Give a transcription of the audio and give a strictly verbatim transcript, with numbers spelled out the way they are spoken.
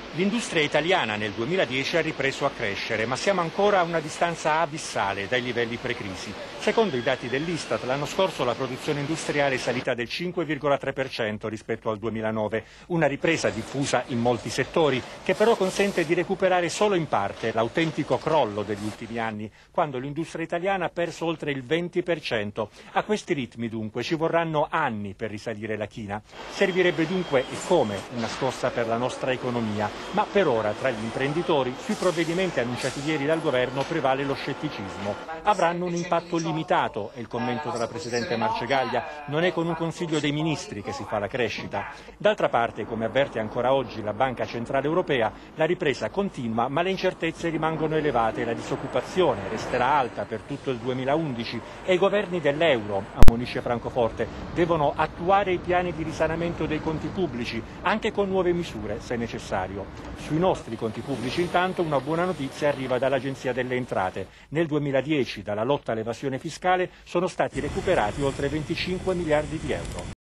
L'industria italiana nel duemiladieci ha ripreso a crescere, ma siamo ancora a una distanza abissale dai livelli pre-crisi. Secondo i dati dell'Istat, l'anno scorso la produzione industriale è salita del cinque virgola tre per cento rispetto al duemilanove, una ripresa diffusa in molti settori, che però consente di recuperare solo in parte l'autentico crollo degli ultimi anni, quando l'industria italiana ha perso oltre il venti per cento. A questi ritmi, dunque, ci vorranno anni per risalire la china. Servirebbe dunque, e come, una scossa per la nostra economia. Ma per ora tra gli imprenditori sui provvedimenti annunciati ieri dal governo prevale lo scetticismo. Avranno un impatto limitato, è il commento della Presidente Marcegaglia, non è con un Consiglio dei Ministri che si fa la crescita. D'altra parte, come avverte ancora oggi la Banca Centrale Europea, la ripresa continua ma le incertezze rimangono elevate, la disoccupazione resterà alta per tutto il duemilaundici e i governi dell'euro, ammonisce Francoforte, devono attuare i piani di risanamento dei conti pubblici, anche con nuove misure se necessario. Sui nostri conti pubblici intanto una buona notizia arriva dall'Agenzia delle Entrate. Nel duemiladieci dalla lotta all'evasione fiscale sono stati recuperati oltre venticinque miliardi di euro.